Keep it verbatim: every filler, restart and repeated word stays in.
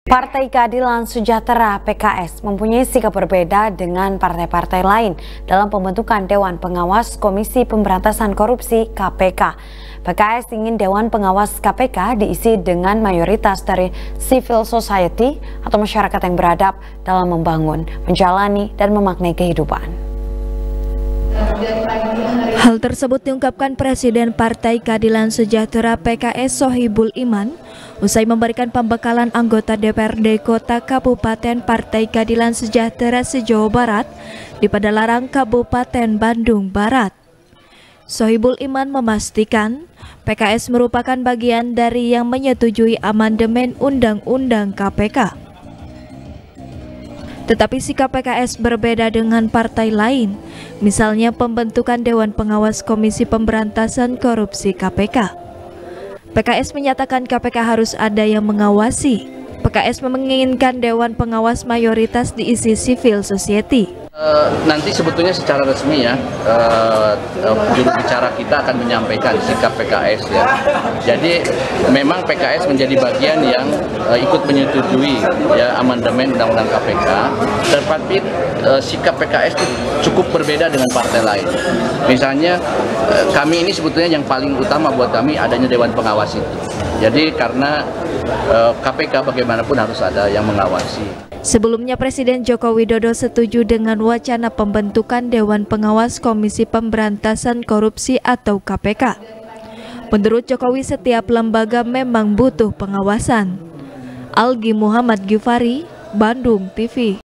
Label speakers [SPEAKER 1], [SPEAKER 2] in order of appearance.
[SPEAKER 1] Partai Keadilan Sejahtera P K S mempunyai sikap berbeda dengan partai-partai lain dalam pembentukan Dewan Pengawas Komisi Pemberantasan Korupsi K P K. P K S ingin Dewan Pengawas K P K diisi dengan mayoritas dari civil society atau masyarakat yang beradab dalam membangun, menjalani, dan memaknai kehidupan.
[SPEAKER 2] Hal tersebut diungkapkan Presiden Partai Keadilan Sejahtera P K S Sohibul Iman usai memberikan pembekalan anggota D P R D Kota Kabupaten Partai Keadilan Sejahtera se-Jawa Barat di Padalarang, Kabupaten Bandung Barat. Sohibul Iman memastikan P K S merupakan bagian dari yang menyetujui amandemen Undang-Undang K P K. Tetapi sikap P K S berbeda dengan partai lain, misalnya pembentukan Dewan Pengawas Komisi Pemberantasan Korupsi K P K. P K S menyatakan K P K harus ada yang mengawasi. P K S menginginkan Dewan Pengawas mayoritas diisi civil society.
[SPEAKER 3] Uh, nanti sebetulnya secara resmi ya, uh, uh, juru bicara kita akan menyampaikan sikap P K S ya. Jadi memang P K S menjadi bagian yang uh, ikut menyetujui ya amandemen Undang-Undang K P K. Tetapi uh, sikap P K S itu cukup berbeda dengan partai lain. Misalnya uh, kami ini sebetulnya yang paling utama buat kami adanya Dewan Pengawas itu. Jadi karena uh, K P K bagaimanapun harus ada yang mengawasi.
[SPEAKER 2] Sebelumnya Presiden Joko Widodo setuju dengan wacana pembentukan Dewan Pengawas Komisi Pemberantasan Korupsi atau K P K. Menurut Jokowi, setiap lembaga memang butuh pengawasan. Algi Muhammad Gifari, Bandung T V.